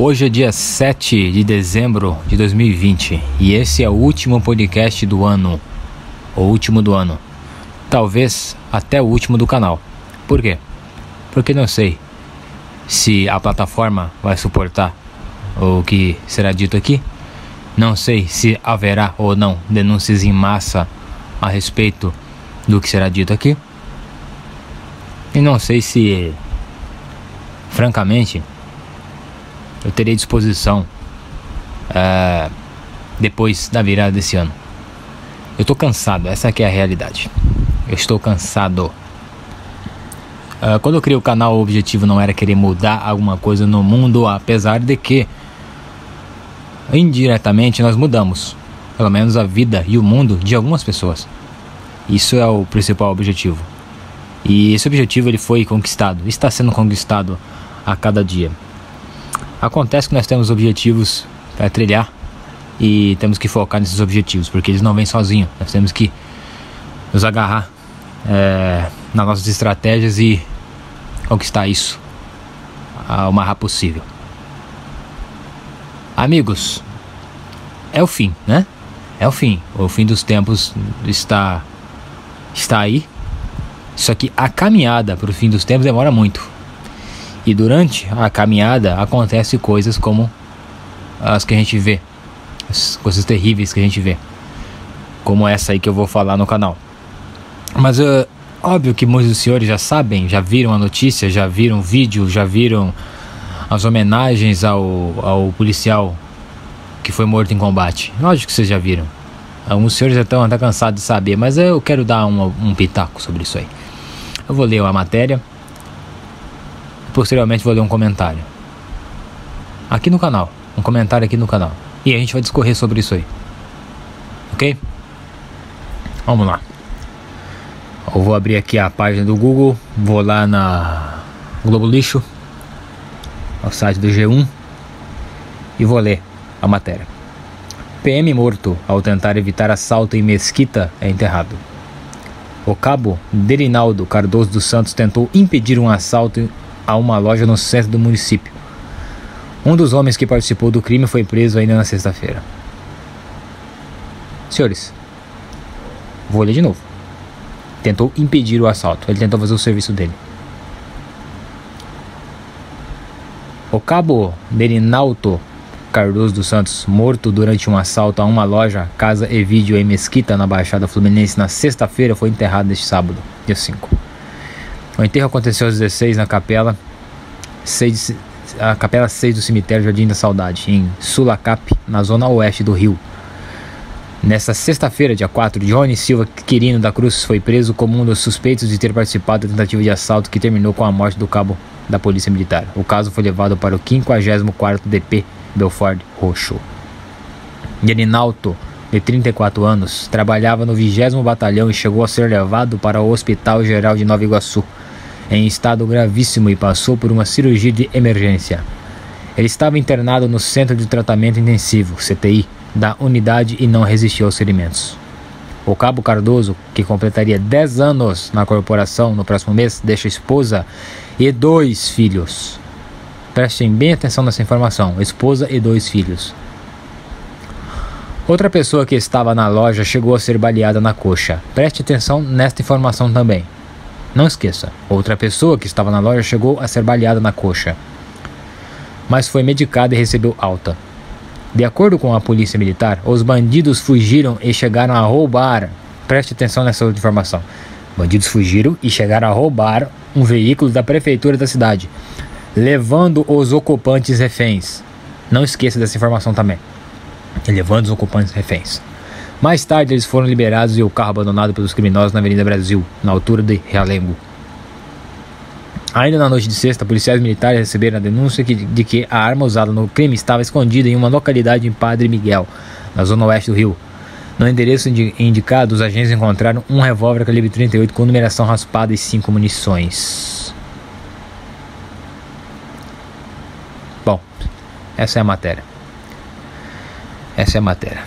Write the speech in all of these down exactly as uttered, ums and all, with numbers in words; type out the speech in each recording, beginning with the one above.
Hoje é dia sete de dezembro de dois mil e vinte e esse é o último podcast do ano, o último do ano, talvez até o último do canal. Por quê? Porque não sei se a plataforma vai suportar o que será dito aqui, não sei se haverá ou não denúncias em massa a respeito do que será dito aqui, e não sei se, francamente, eu terei disposição uh, depois da virada desse ano. Eu tô cansado, essa aqui é a realidade. Eu estou cansado. Uh, quando eu criei o canal, o objetivo não era querer mudar alguma coisa no mundo, apesar de que indiretamente nós mudamos, pelo menos a vida e o mundo de algumas pessoas. Isso é o principal objetivo. E esse objetivo ele foi conquistado, está sendo conquistado a cada dia. Acontece que nós temos objetivos para trilhar e temos que focar nesses objetivos, porque eles não vêm sozinhos. Nós temos que nos agarrar é, nas nossas estratégias e conquistar isso o mais rápido possível. Amigos, é o fim, né? É o fim. O fim dos tempos está, está aí. Só que a caminhada para o fim dos tempos demora muito. E durante a caminhada acontecem coisas como as que a gente vê, as coisas terríveis que a gente vê, como essa aí que eu vou falar no canal. Mas uh, óbvio que muitos dos senhores já sabem, já viram a notícia, já viram o vídeo, já viram as homenagens ao, ao policial que foi morto em combate. Lógico que vocês já viram. Alguns senhores já estão até cansados de saber, mas eu quero dar um, um pitaco sobre isso aí. Eu vou ler a matéria. Posteriormente vou ler um comentário aqui no canal, um comentário aqui no canal, e a gente vai discorrer sobre isso aí, ok? Vamos lá. Eu vou abrir aqui a página do Google, vou lá na Globo Lixo, ao site do G um, e vou ler a matéria. P M morto ao tentar evitar assalto em Mesquita é enterrado. O cabo Derinaldo Cardoso dos Santos tentou impedir um assalto a uma loja no centro do município. Um dos homens que participou do crime foi preso ainda na sexta-feira. Senhores, vou ler de novo. Tentou impedir o assalto. Ele tentou fazer o serviço dele. O cabo Derinaldo Cardoso dos Santos, morto durante um assalto a uma loja, casa e vídeo em Mesquita, na Baixada Fluminense, na sexta-feira, foi enterrado neste sábado, dia cinco. O enterro aconteceu às dezesseis na capela seis, a capela seis do cemitério Jardim da Saudade, em Sulacap, na zona oeste do Rio. Nesta sexta-feira, dia quatro, Johnny Silva Quirino da Cruz foi preso como um dos suspeitos de ter participado da tentativa de assalto que terminou com a morte do cabo da Polícia Militar. O caso foi levado para o quinquagésimo quarto D P Belford Roxo. Derinaldo, de trinta e quatro anos, trabalhava no vigésimo Batalhão e chegou a ser levado para o Hospital Geral de Nova Iguaçu em estado gravíssimo e passou por uma cirurgia de emergência. Ele estava internado no Centro de Tratamento Intensivo, C T I, da unidade e não resistiu aos ferimentos. O cabo Cardoso, que completaria dez anos na corporação no próximo mês, deixa esposa e dois filhos. Prestem bem atenção nessa informação: esposa e dois filhos. Outra pessoa que estava na loja chegou a ser baleada na coxa. Preste atenção nesta informação também. Não esqueça, outra pessoa que estava na loja chegou a ser baleada na coxa, mas foi medicada e recebeu alta. De acordo com a polícia militar, os bandidos fugiram e chegaram a roubar. Preste atenção nessa outra informação. Bandidos fugiram e chegaram a roubar um veículo da prefeitura da cidade, levando os ocupantes reféns. Não esqueça dessa informação também. Levando os ocupantes reféns. Mais tarde eles foram liberados e o carro abandonado pelos criminosos na Avenida Brasil, na altura de Realengo. Ainda na noite de sexta, policiais militares receberam a denúncia que, de que a arma usada no crime estava escondida em uma localidade em Padre Miguel, na zona oeste do Rio. No endereço indi- indicado, os agentes encontraram um revólver calibre trinta e oito com numeração raspada e cinco munições. Bom, essa é a matéria. Essa é a matéria.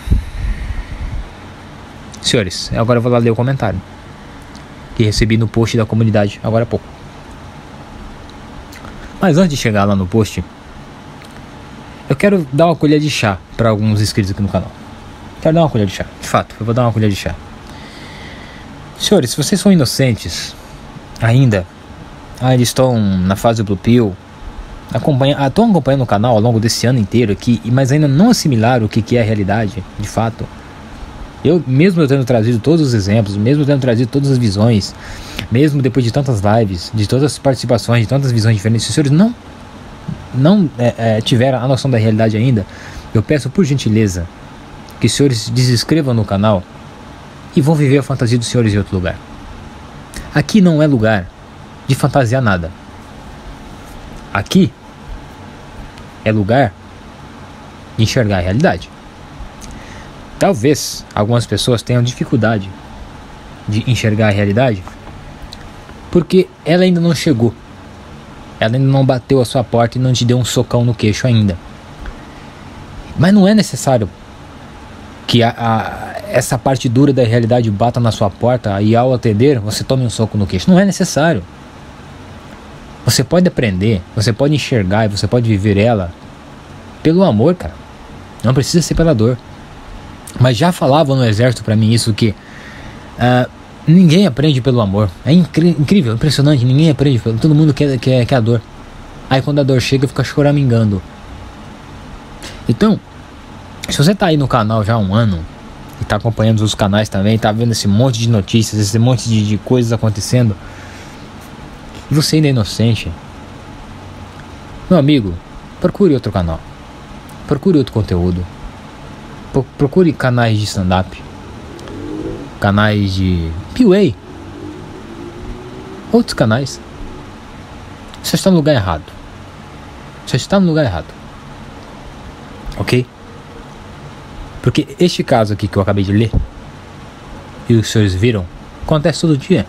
Senhores, agora eu vou lá ler o comentário que recebi no post da comunidade agora há pouco. Mas antes de chegar lá no post, Eu quero dar uma colher de chá para alguns inscritos aqui no canal. Quero dar uma colher de chá, de fato, eu vou dar uma colher de chá. Senhores, se vocês são inocentes ainda, ah, eles estão na fase do Blue Pill, acompanha, ah, estão acompanhando o canal ao longo desse ano inteiro aqui, mas ainda não assimilaram o que, que é a realidade, de fato. Eu, mesmo eu tendo trazido todos os exemplos, mesmo tendo trazido todas as visões, mesmo depois de tantas lives, de todas as participações, de tantas visões diferentes, se os senhores não, não é, é, tiveram a noção da realidade ainda, eu peço por gentileza que os senhores se inscrevam no canal e vão viver a fantasia dos senhores em outro lugar. Aqui não é lugar de fantasiar nada. Aqui é lugar de enxergar a realidade. Talvez algumas pessoas tenham dificuldade de enxergar a realidade porque ela ainda não chegou. Ela ainda não bateu a sua porta e não te deu um socão no queixo ainda. Mas não é necessário que a, a, essa parte dura da realidade bata na sua porta e ao atender você tome um soco no queixo. Não é necessário. Você pode aprender, você pode enxergar e você pode viver ela pelo amor, cara. Não precisa ser pela dor. Mas já falavam no exército pra mim isso, que uh, ninguém aprende pelo amor. É incrível, impressionante, ninguém aprende pelo... Todo mundo quer, quer, quer a dor. Aí quando a dor chega fica choramingando. Então, se você tá aí no canal já há um ano e tá acompanhando os canais também, tá vendo esse monte de notícias, esse monte de, de coisas acontecendo, e você ainda é inocente, meu amigo, procure outro canal, procure outro conteúdo, procure canais de stand-up, canais de P U A, outros canais. Você está no lugar errado. Você está no lugar errado. Ok? Porque este caso aqui que eu acabei de ler e os senhores viram, acontece todo dia.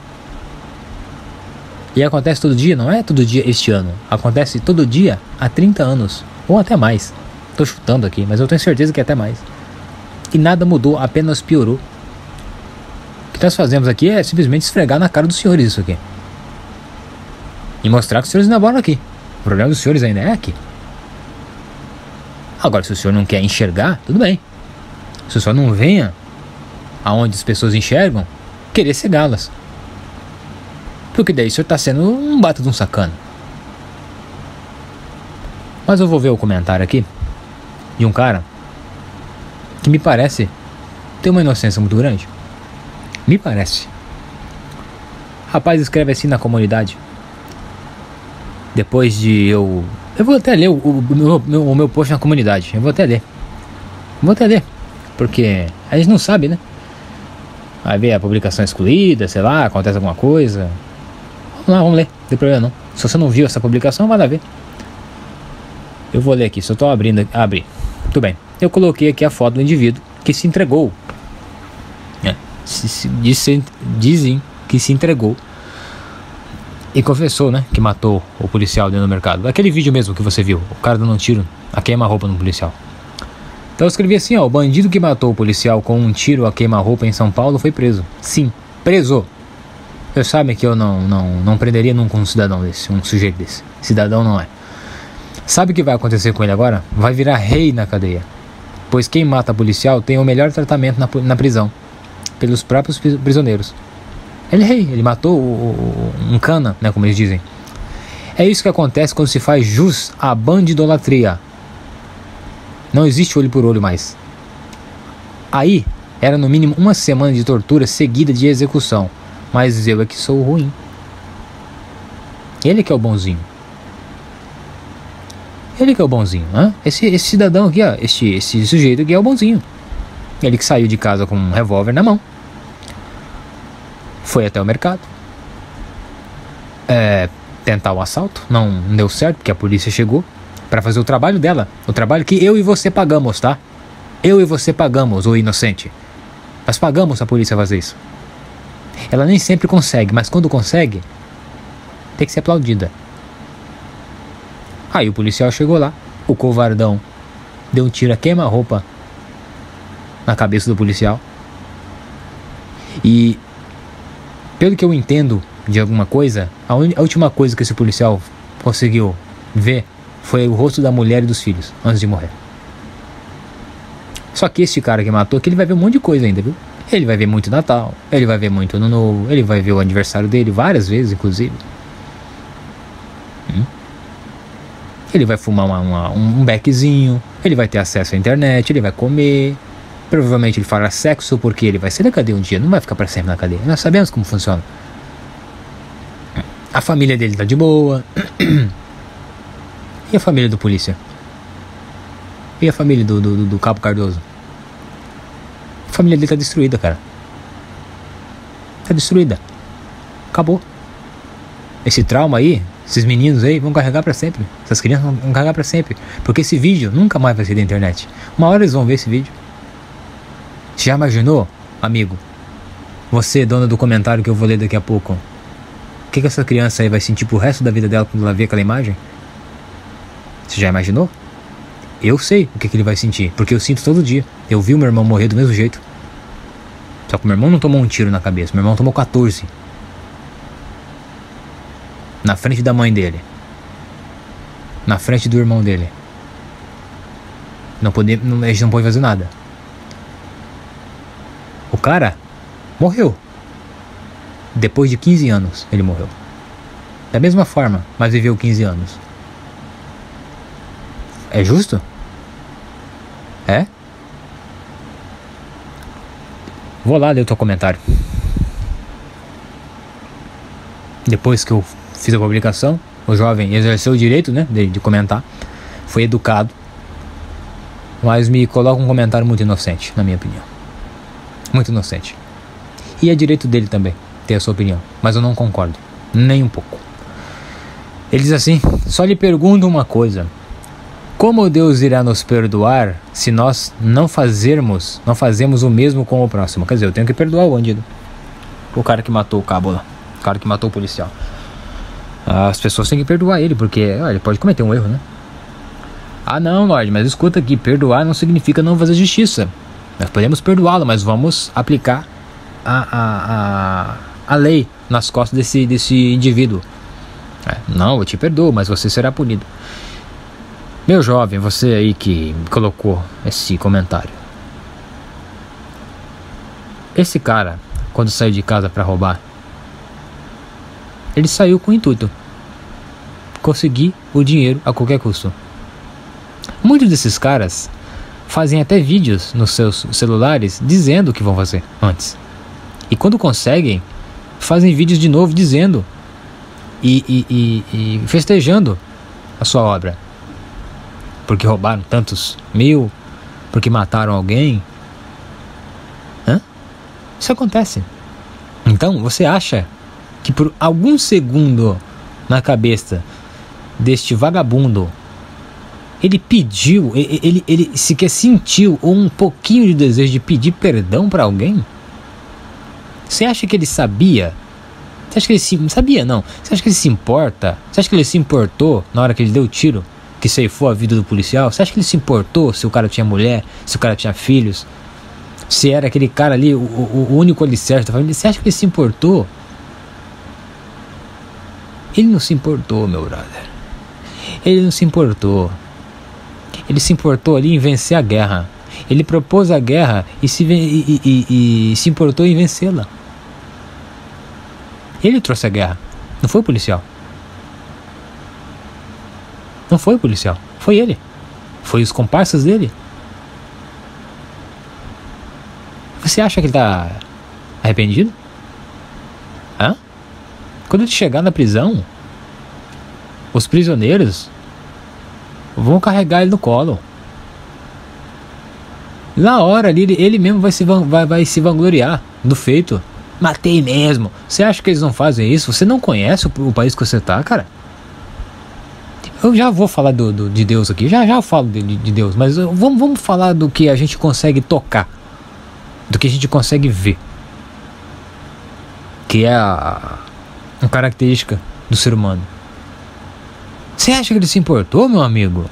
E acontece todo dia, não é todo dia este ano. Acontece todo dia há trinta anos, ou até mais. Estou chutando aqui, mas eu tenho certeza que é até mais. E nada mudou, apenas piorou. O que nós fazemos aqui é simplesmente esfregar na cara dos senhores isso aqui. E mostrar que os senhores ainda moram aqui. O problema dos senhores ainda é aqui. Agora, se o senhor não quer enxergar, tudo bem. Se o senhor não venha aonde as pessoas enxergam, querer cegá-las. Porque daí o senhor está sendo um bata de um sacana. Mas eu vou ver o comentário aqui de um cara que me parece ter uma inocência muito grande. Me parece. Rapaz escreve assim na comunidade. Depois de eu... Eu vou até ler o, o, o, meu, o meu post na comunidade. Eu vou até ler. Vou até ler. Porque a gente não sabe, né? Vai ver a publicação excluída, sei lá, acontece alguma coisa. Vamos lá, vamos ler. Não tem problema não. Se você não viu essa publicação, vai lá ver. Eu vou ler aqui, só estou abrindo. Abri. Tudo bem. Eu coloquei aqui a foto do indivíduo que se entregou. É. Se, se, disse, dizem que se entregou. E confessou, né? Que matou o policial dentro do mercado. Aquele vídeo mesmo que você viu. O cara dando um tiro, a queima-roupa no policial. Então eu escrevi assim, ó. O bandido que matou o policial com um tiro a queima-roupa em São Paulo foi preso. Sim, preso. Vocês sabem que eu não, não, não prenderia nunca um cidadão desse. Um sujeito desse. Cidadão não é. Sabe o que vai acontecer com ele agora? Vai virar rei na cadeia. Pois quem mata policial tem o melhor tratamento na, na prisão. Pelos próprios prisioneiros. Ele é rei, ele matou o, o, um cana, né, como eles dizem. É isso que acontece quando se faz jus à bandidolatria. Não existe olho por olho mais. Aí, era no mínimo uma semana de tortura seguida de execução. Mas eu é que sou ruim. Ele que é o bonzinho. Ele que é o bonzinho, né? Esse, esse cidadão aqui, ó, esse, esse sujeito aqui é o bonzinho. Ele que saiu de casa com um revólver na mão. Foi até o mercado. É, tentar o assalto. Não deu certo, porque a polícia chegou para fazer o trabalho dela. O trabalho que eu e você pagamos, tá? Eu e você pagamos, o inocente. Nós pagamos a polícia fazer isso. Ela nem sempre consegue, mas quando consegue, tem que ser aplaudida. Aí o policial chegou lá, o covardão deu um tiro a queima-roupa na cabeça do policial. E pelo que eu entendo de alguma coisa, a, un... a última coisa que esse policial conseguiu ver foi o rosto da mulher e dos filhos, antes de morrer. Só que esse cara que matou, que ele vai ver um monte de coisa ainda, viu? Ele vai ver muito Natal, ele vai ver muito Ano Novo, ele vai ver o aniversário dele várias vezes, inclusive. Hum? Ele vai fumar uma, uma, um beckzinho, ele vai ter acesso à internet, ele vai comer. Provavelmente ele fará sexo porque ele vai ser da cadeia um dia, não vai ficar para sempre na cadeia. Nós sabemos como funciona. A família dele tá de boa. E a família do polícia? E a família do, do, do Cabo Cardoso? A família dele tá destruída, cara. Tá destruída. Acabou. Esse trauma aí, esses meninos aí vão carregar pra sempre. Essas crianças vão carregar pra sempre. Porque esse vídeo nunca mais vai ser da internet. Uma hora eles vão ver esse vídeo. Você já imaginou, amigo? Você, dona do comentário que eu vou ler daqui a pouco. O que, que essa criança aí vai sentir pro resto da vida dela quando ela ver aquela imagem? Você já imaginou? Eu sei o que, que ele vai sentir, porque eu sinto todo dia. Eu vi o meu irmão morrer do mesmo jeito. Só que o meu irmão não tomou um tiro na cabeça. Meu irmão tomou quatorze. Na frente da mãe dele. Na frente do irmão dele. Não pode, não, a gente não pode fazer nada. O cara morreu. Depois de quinze anos ele morreu. Da mesma forma, mas viveu quinze anos. É justo? É? Vou lá ler o teu comentário. Depois que eu fiz a publicação, o jovem exerceu o direito, né, de, de comentar. Foi educado. Mas me coloca um comentário muito inocente, na minha opinião. Muito inocente. E é direito dele também ter a sua opinião. Mas eu não concordo. Nem um pouco. Ele diz assim: só lhe pergunto uma coisa. Como Deus irá nos perdoar se nós não fazermos, não fazemos o mesmo com o próximo? Quer dizer, eu tenho que perdoar o bandido. O cara que matou o cabo lá. O cara que matou o policial. As pessoas têm que perdoar ele, porque ó, ele pode cometer um erro, né? Ah não, Lorde, mas escuta aqui, perdoar não significa não fazer justiça. Nós podemos perdoá-lo, mas vamos aplicar a, a, a, a lei nas costas desse, desse indivíduo. É, não, eu te perdoo, mas você será punido. Meu jovem, você aí que colocou esse comentário. Esse cara, quando saiu de casa para roubar, ele saiu com o intuito: conseguir o dinheiro a qualquer custo. Muitos desses caras fazem até vídeos nos seus celulares dizendo o que vão fazer antes. E quando conseguem, fazem vídeos de novo dizendo e, e, e, e festejando a sua obra. Porque roubaram tantos mil, porque mataram alguém. Hã? Isso acontece. Então, você acha que por algum segundo na cabeça deste vagabundo, ele pediu, ele, ele, ele sequer sentiu um pouquinho de desejo de pedir perdão para alguém? Você acha que ele sabia? Você acha que ele se... Sabia não. Você acha que ele se importa? Você acha que ele se importou na hora que ele deu o tiro que ceifou a vida do policial? Você acha que ele se importou se o cara tinha mulher, se o cara tinha filhos, se era aquele cara ali, o, o, o único alicerce da família? Você acha que ele se importou? Ele não se importou, meu brother. Ele não se importou. Ele se importou ali em vencer a guerra. Ele propôs a guerra e se, e, e, e, e se importou em vencê-la. Ele trouxe a guerra, não foi o policial. Não foi o policial, foi ele. Foi os comparsas dele. Você acha que ele tá arrependido? Hã? Quando ele chegar na prisão, os prisioneiros vão carregar ele no colo. Na hora ali, ele, ele mesmo vai se, vai, vai se vangloriar do feito. Matei mesmo. Você acha que eles não fazem isso? Você não conhece o, o país que você tá, cara? Eu já vou falar do, do, de Deus aqui. Já já eu falo de, de Deus. Mas eu, vamos, vamos falar do que a gente consegue tocar. Do que a gente consegue ver. Que é a, a característica do ser humano. Você acha que ele se importou, meu amigo?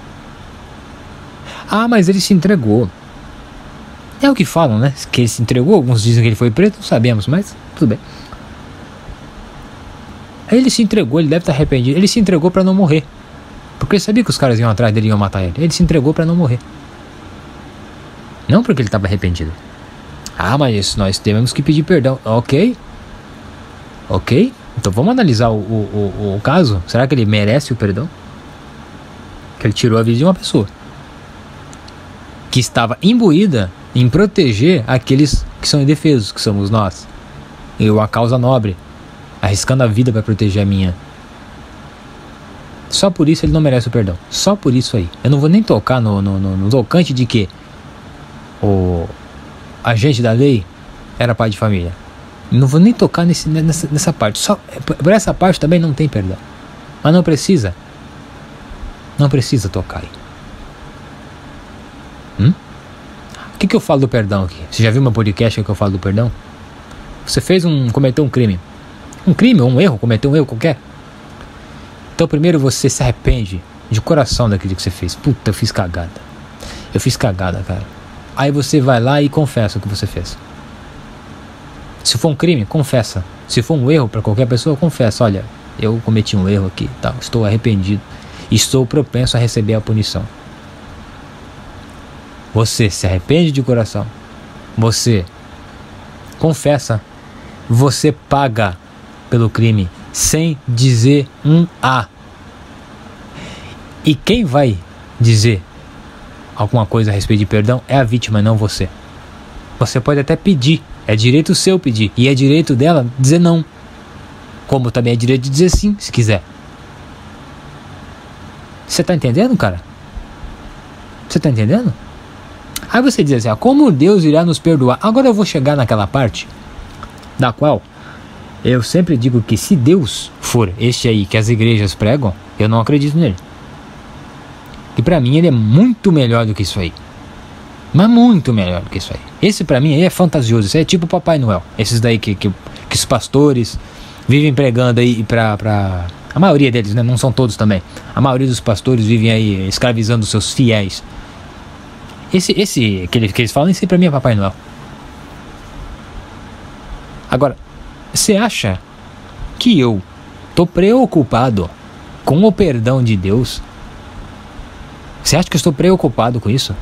Ah, mas ele se entregou. É o que falam, né? Que ele se entregou. Alguns dizem que ele foi preso, não sabemos, mas tudo bem. Ele se entregou, ele deve estar arrependido. Ele se entregou para não morrer. Porque ele sabia que os caras iam atrás dele e iam matar ele. Ele se entregou para não morrer. Não porque ele estava arrependido. Ah, mas nós temos que pedir perdão. Ok. Ok. Então vamos analisar o, o, o, o caso. Será que ele merece o perdão? Que ele tirou a vida de uma pessoa que estava imbuída em proteger aqueles que são indefesos, que somos nós. Eu, a causa nobre, arriscando a vida para proteger a minha. Só por isso ele não merece o perdão. Só por isso aí. Eu não vou nem tocar no, no, no, no tocante de que o agente da lei era pai de família. Não vou nem tocar nesse, nessa, nessa parte. Só, por essa parte também não tem perdão. Mas não precisa. Não precisa tocar aí. Hum? O que, que eu falo do perdão aqui? Você já viu meu podcast que eu falo do perdão? Você fez um... cometeu um crime. Um crime ou um erro, cometeu um erro qualquer. Então primeiro você se arrepende de coração daquilo que você fez. Puta, eu fiz cagada. Eu fiz cagada, cara. Aí você vai lá e confessa o que você fez. Se for um crime, confessa. Se for um erro para qualquer pessoa, confessa. Olha, eu cometi um erro aqui, tá? Estou arrependido. Estou propenso a receber a punição. Você se arrepende de coração. Você confessa. Você paga pelo crime sem dizer um A. E quem vai dizer alguma coisa a respeito de perdão é a vítima, não você. Você pode até pedir, é direito seu pedir, e é direito dela dizer não, como também é direito de dizer sim, se quiser. Você tá entendendo, cara? Você tá entendendo? Aí você diz assim, ah, como Deus irá nos perdoar? Agora eu vou chegar naquela parte da qual eu sempre digo que se Deus for este aí que as igrejas pregam, eu não acredito nele. E pra mim ele é muito melhor do que isso aí. Mas muito melhor do que isso aí. Esse pra mim aí é fantasioso. Esse é tipo Papai Noel. Esses daí que, que, que os pastores vivem pregando aí pra, pra... A maioria deles, né? Não são todos também. A maioria dos pastores vivem aí escravizando os seus fiéis. Esse, esse que, eles, que eles falam, esse pra mim é Papai Noel. Agora, você acha que eu tô preocupado com o perdão de Deus? Você acha que eu estou preocupado com isso?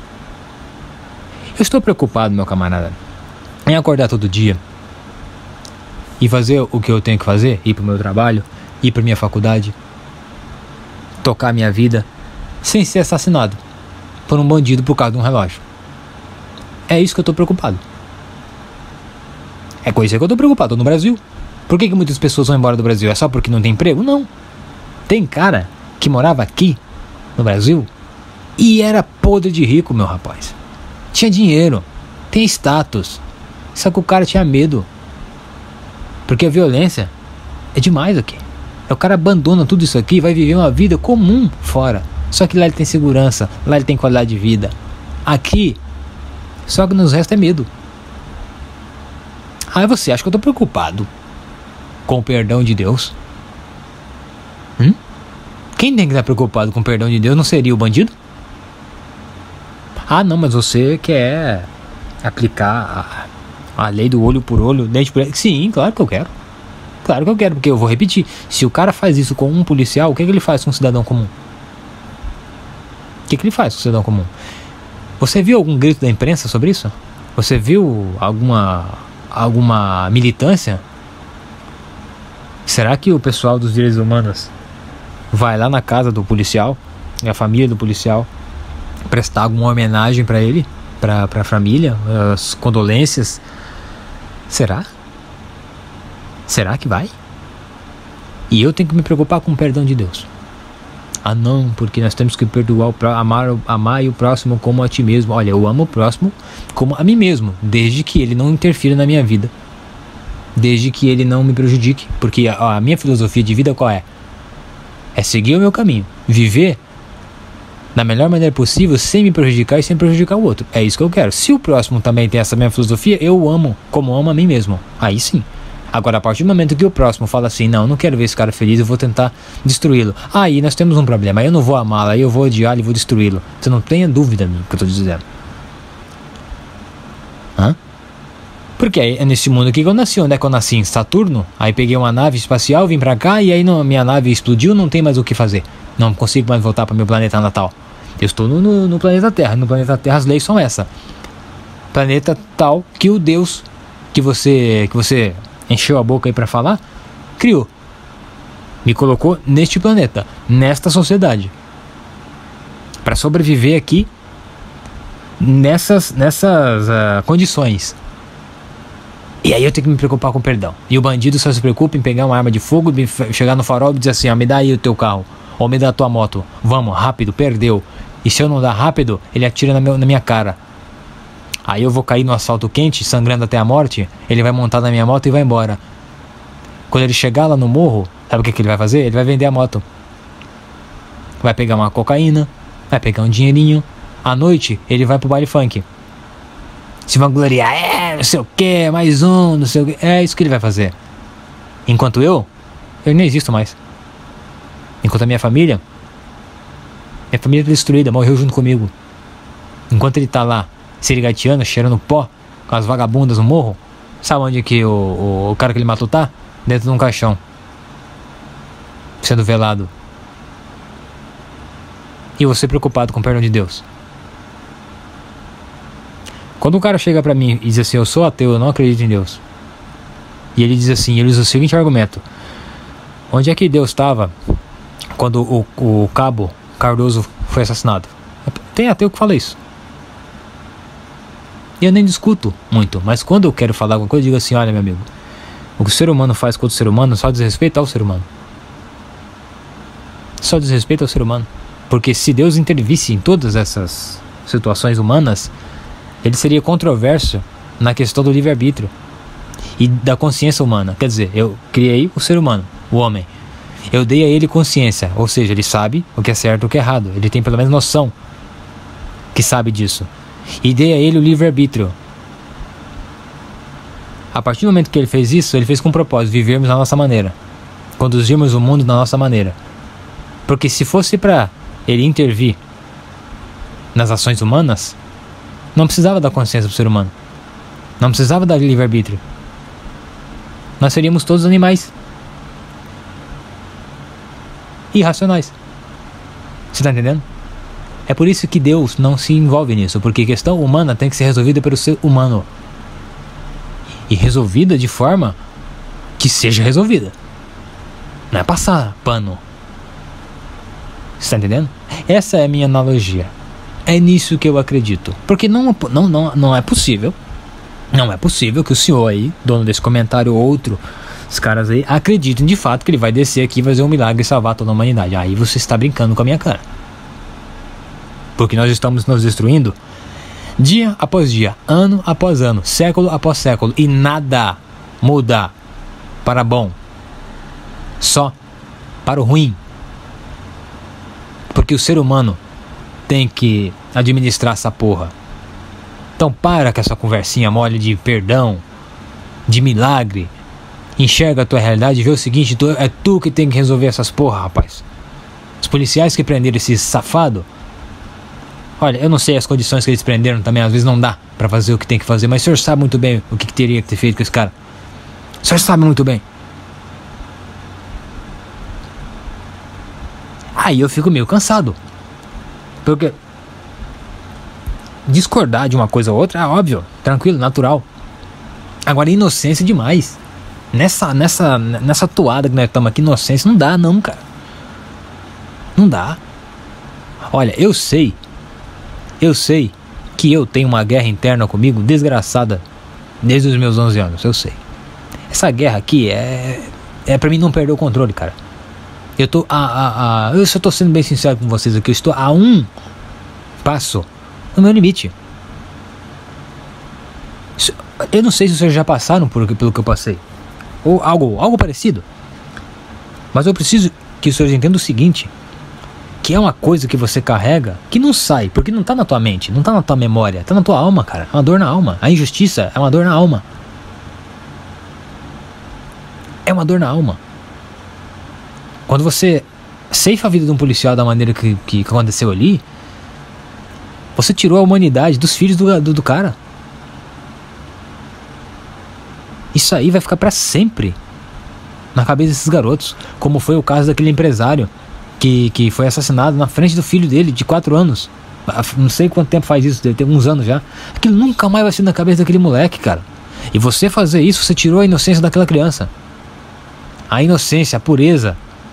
Eu estou preocupado, meu camarada, em acordar todo dia e fazer o que eu tenho que fazer, ir pro meu trabalho, ir pra minha faculdade, tocar minha vida, sem ser assassinado por um bandido por causa de um relógio. É isso que eu estou preocupado. É com isso que eu estou preocupado. Tô no Brasil. Por que que muitas pessoas vão embora do Brasil? É só porque não tem emprego? Não. Tem cara que morava aqui no Brasil e era podre de rico, meu rapaz. Tinha dinheiro, tem status. Só que o cara tinha medo. Porque a violência é demais aqui. O cara abandona tudo isso aqui e vai viver uma vida comum fora. Só que lá ele tem segurança, lá ele tem qualidade de vida. Aqui, só que nos resta é medo. Aí você acha que eu tô preocupado com o perdão de Deus? Hum? Quem tem que estar preocupado com o perdão de Deus não seria o bandido? Ah, não, mas você quer aplicar a, a lei do olho por olho, dente por dente? Sim, claro que eu quero. Claro que eu quero, porque eu vou repetir. Se o cara faz isso com um policial, o que, é que ele faz com um cidadão comum? O que, é que ele faz com um cidadão comum? Você viu algum grito da imprensa sobre isso? Você viu alguma, alguma militância? Será que o pessoal dos direitos humanos vai lá na casa do policial e a família do policial prestar alguma homenagem para ele, para a família, as condolências? Será? Será que vai? E eu tenho que me preocupar com o perdão de Deus. Ah não, porque nós temos que perdoar, o, amar, amar o próximo como a ti mesmo. Olha, eu amo o próximo como a mim mesmo, desde que ele não interfira na minha vida, desde que ele não me prejudique. Porque a, a minha filosofia de vida qual é? É seguir o meu caminho, viver da melhor maneira possível, sem me prejudicar e sem prejudicar o outro. É isso que eu quero. Se o próximo também tem essa mesma filosofia, eu o amo como amo a mim mesmo. Aí sim. Agora, a partir do momento que o próximo fala assim, não, eu não quero ver esse cara feliz, eu vou tentar destruí-lo. Aí nós temos um problema, aí eu não vou amá-lo, aí eu vou odiá-lo e vou destruí-lo. Você não tenha dúvida do que eu estou dizendo. Hã? Porque é nesse mundo aqui que eu nasci. Onde é que eu nasci? Em Saturno? Aí peguei uma nave espacial, vim pra cá e aí não, minha nave explodiu, não tem mais o que fazer. Não consigo mais voltar para meu planeta natal. Eu estou no, no, no planeta Terra. No planeta Terra as leis são essa. Planeta tal que o Deus que você, que você encheu a boca aí para falar, criou. Me colocou neste planeta, nesta sociedade. Para sobreviver aqui nessas, nessas uh, condições. E aí eu tenho que me preocupar com o perdão. E o bandido só se preocupa em pegar uma arma de fogo, chegar no farol e dizer assim, ó, me dá aí o teu carro, ou me dá a tua moto, vamos, rápido, perdeu. E se eu não dar rápido, ele atira na, meu, na minha cara. Aí eu vou cair no asfalto quente, sangrando até a morte, ele vai montar na minha moto e vai embora. Quando ele chegar lá no morro, sabe o que, que ele vai fazer? Ele vai vender a moto. Vai pegar uma cocaína, vai pegar um dinheirinho. À noite, ele vai pro baile funk. Se vangloriar, é, não sei o que, mais um, não sei o que. É isso que ele vai fazer. Enquanto eu, eu nem existo mais. Enquanto a minha família, minha família tá destruída, morreu junto comigo. Enquanto ele tá lá, se regateando, cheirando pó, com as vagabundas no morro, sabe onde que o, o, o cara que ele matou tá? Dentro de um caixão. Sendo velado. E você preocupado com o perdão de Deus. Quando um cara chega pra mim e diz assim, eu sou ateu, eu não acredito em Deus. E ele diz assim, ele usa o seguinte argumento. Onde é que Deus estava quando o, o cabo Cardoso foi assassinado? Tem ateu que fala isso. E eu nem discuto muito, mas quando eu quero falar alguma coisa, eu digo assim, olha meu amigo, o que o ser humano faz contra o ser humano só desrespeita ao ser humano. Só desrespeita ao ser humano. Porque se Deus intervisse em todas essas situações humanas, ele seria controverso na questão do livre-arbítrio e da consciência humana. Quer dizer, eu criei o ser humano, o homem. Eu dei a ele consciência, ou seja, ele sabe o que é certo e o que é errado. Ele tem pelo menos noção que sabe disso. E dei a ele o livre-arbítrio. A partir do momento que ele fez isso, ele fez com propósito, vivermos da nossa maneira, conduzirmos o mundo da nossa maneira. Porque se fosse para ele intervir nas ações humanas, não precisava da consciência do ser humano. Não precisava dar livre-arbítrio. Nós seríamos todos animais. Irracionais. Você está entendendo? É por isso que Deus não se envolve nisso. Porque a questão humana tem que ser resolvida pelo ser humano. E resolvida de forma que seja resolvida. Não é passar pano. Você está entendendo? Essa é a minha analogia. É nisso que eu acredito. Porque não, não, não, não é possível. Não é possível que o senhor aí, dono desse comentário, ou outro, os caras aí, acreditem de fato que ele vai descer aqui e fazer um milagre e salvar toda a humanidade. Aí você está brincando com a minha cara. Porque nós estamos nos destruindo dia após dia, ano após ano, século após século. E nada muda para bom. Só para o ruim. Porque o ser humano tem que administrar essa porra. Então para com essa conversinha mole de perdão, de milagre. Enxerga a tua realidade e vê o seguinte, tu, é tu que tem que resolver essas porra, rapaz. Os policiais que prenderam esse safado, olha, eu não sei as condições que eles prenderam também, às vezes não dá pra fazer o que tem que fazer, mas o senhor sabe muito bem o que, que teria que ter feito com esse cara. O senhor sabe muito bem. Aí eu fico meio cansado. Porque discordar de uma coisa ou outra é óbvio, tranquilo, natural. Agora inocência demais. Nessa, nessa, nessa toada que nós estamos aqui, inocência não dá não, cara. Não dá. Olha, eu sei, eu sei que eu tenho uma guerra interna comigo desgraçada desde os meus onze anos, eu sei. Essa guerra aqui é, é pra mim não perder o controle, cara. Eu tô a, a, a, eu só tô sendo bem sincero com vocês aqui, eu estou a um passo no meu limite. Eu não sei se vocês já passaram por, pelo que eu passei, ou algo, algo parecido. Mas eu preciso que os senhores entendam o seguinte, que é uma coisa que você carrega que não sai, porque não tá na tua mente, não tá na tua memória, tá na tua alma, cara. É uma dor na alma. A injustiça é uma dor na alma. É uma dor na alma. Quando você ceifa a vida de um policial da maneira que, que aconteceu ali, você tirou a humanidade dos filhos do, do, do cara. Isso aí vai ficar pra sempre na cabeça desses garotos, como foi o caso daquele empresário que, que foi assassinado na frente do filho dele, de quatro anos. Não sei quanto tempo faz isso, deve ter uns anos já. Aquilo nunca mais vai ser na cabeça daquele moleque, cara. E você fazer isso, você tirou a inocência daquela criança. A inocência, a pureza.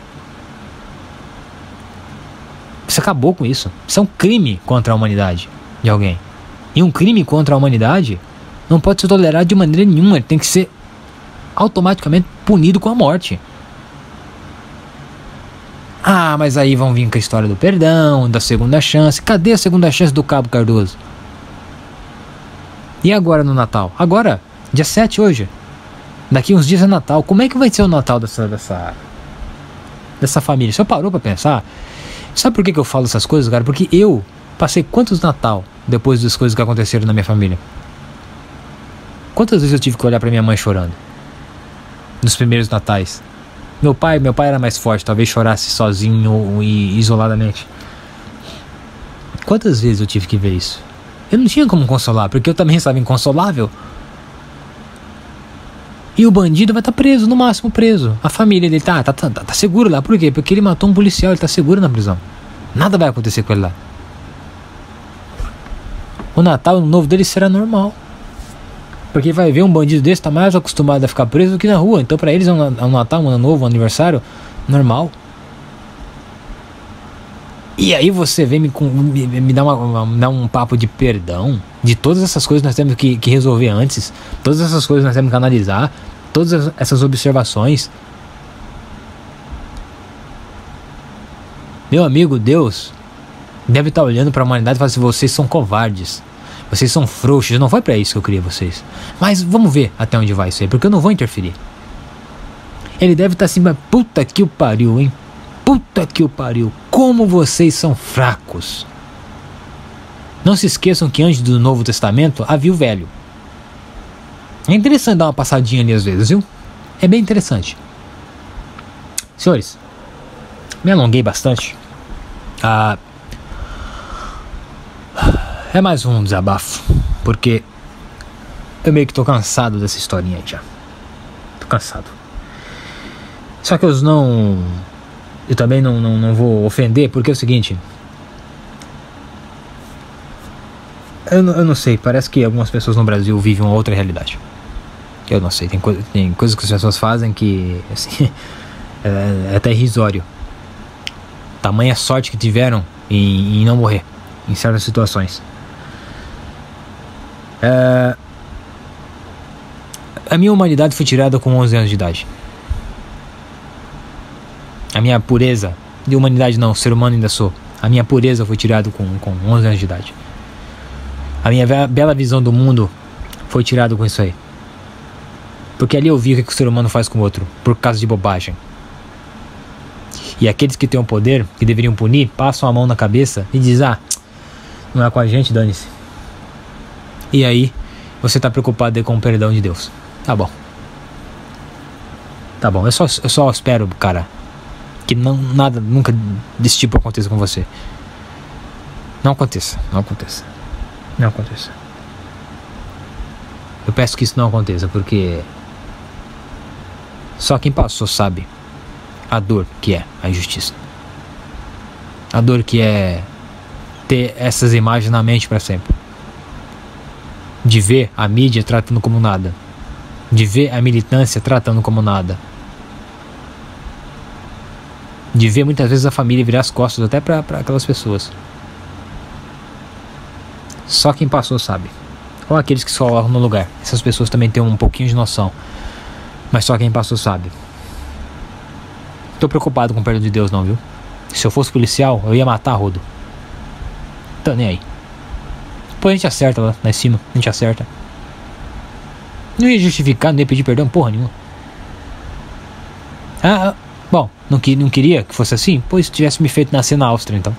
Você acabou com isso. Isso é um crime contra a humanidade de alguém. E um crime contra a humanidade não pode ser tolerado de maneira nenhuma. Ele tem que ser automaticamente punido com a morte. Ah, mas aí vão vir com a história do perdão, da segunda chance. Cadê a segunda chance do Cabo Cardoso? E agora no Natal? Agora, dia sete hoje. Daqui uns dias é Natal. Como é que vai ser o Natal dessa, dessa, dessa família? Você parou pra pensar? Sabe por que, que eu falo essas coisas, cara? Porque eu passei quantos Natal depois das coisas que aconteceram na minha família? Quantas vezes eu tive que olhar pra minha mãe chorando? Nos primeiros Natais. Meu pai, meu pai era mais forte, talvez chorasse sozinho e isoladamente. Quantas vezes eu tive que ver isso? Eu não tinha como consolar, porque eu também estava inconsolável. E o bandido vai estar preso, no máximo preso. A família dele tá, tá, tá, tá seguro lá. Por quê? Porque ele matou um policial, ele tá seguro na prisão. Nada vai acontecer com ele lá. O Natal, o novo dele será normal. Porque vai ver um bandido desse, tá mais acostumado a ficar preso do que na rua. Então pra eles é um, é um Natal, um ano novo, um aniversário normal. E aí você vem me, me, me, dar uma, me dar um papo de perdão. De todas essas coisas nós temos que, que resolver antes. Todas essas coisas nós temos que analisar. Todas essas observações. Meu amigo, Deus deve estar olhando para a humanidade e falar assim: vocês são covardes, vocês são frouxos. Não foi para isso que eu criei vocês. Mas vamos ver até onde vai isso aí, porque eu não vou interferir. Ele deve estar assim: mas puta que o pariu, hein? Puta que o pariu, como vocês são fracos. Não se esqueçam que antes do Novo Testamento havia o Velho. É interessante dar uma passadinha ali às vezes, viu? É bem interessante. Senhores, me alonguei bastante. Ah, é mais um desabafo, porque eu meio que tô cansado dessa historinha aí já. Tô cansado. Só que eu não... Eu também não, não, não vou ofender, porque é o seguinte... Eu, eu não sei, parece que algumas pessoas no Brasil vivem uma outra realidade. Eu não sei, tem, coi tem coisas que as pessoas fazem que, assim, é, é até irrisório. Tamanha sorte que tiveram em, em não morrer em certas situações. É, a minha humanidade foi tirada com onze anos de idade. A minha pureza, de humanidade não, ser humano ainda sou. A minha pureza foi tirada com, com onze anos de idade. A minha bela visão do mundo foi tirada com isso aí. Porque ali eu vi o que o ser humano faz com o outro, por causa de bobagem. E aqueles que têm o poder, que deveriam punir, passam a mão na cabeça e dizem: ah, não é com a gente, dane-se. E aí, você tá preocupado com o perdão de Deus. Tá bom. Tá bom, eu só, eu só espero, cara, que não, nada, nunca desse tipo aconteça com você. Não aconteça, não aconteça. Não aconteça. Eu peço que isso não aconteça, porque só quem passou sabe a dor que é a injustiça. A dor que é ter essas imagens na mente para sempre. De ver a mídia tratando como nada. De ver a militância tratando como nada. De ver muitas vezes a família virar as costas até para aquelas pessoas. Só quem passou sabe. Ou aqueles que se colocam no lugar. Essas pessoas também têm um pouquinho de noção. Mas só quem passou sabe. Tô preocupado com o perdão de Deus não, viu? Se eu fosse policial, eu ia matar Rodo. Tô nem aí. Depois a gente acerta lá, lá em cima. A gente acerta. Não ia justificar, não ia pedir perdão porra nenhuma. Ah, bom, não, que, não queria que fosse assim? Pois tivesse me feito nascer na Áustria, então.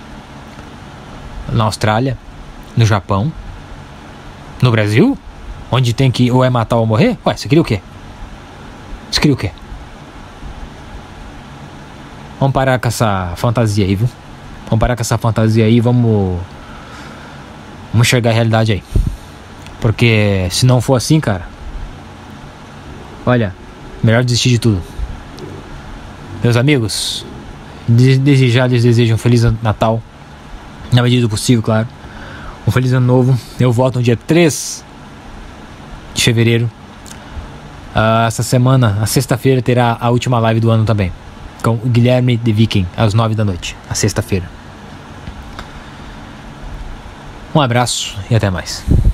Na Austrália, no Japão, no Brasil, onde tem que ou é matar ou morrer. Ué, você queria o quê? Você queria o quê? Vamos parar com essa fantasia aí, viu? Vamos parar com essa fantasia aí, vamos Vamos enxergar a realidade aí. Porque se não for assim, cara, olha, melhor desistir de tudo. Meus amigos, Desde já lhes desejo um Feliz Natal, na medida do possível, claro. Um Feliz Ano Novo. Eu volto no dia três de fevereiro. Uh, essa semana, a sexta-feira, terá a última live do ano também, com o Guilherme de Viking, às nove da noite, a sexta-feira. Um abraço e até mais.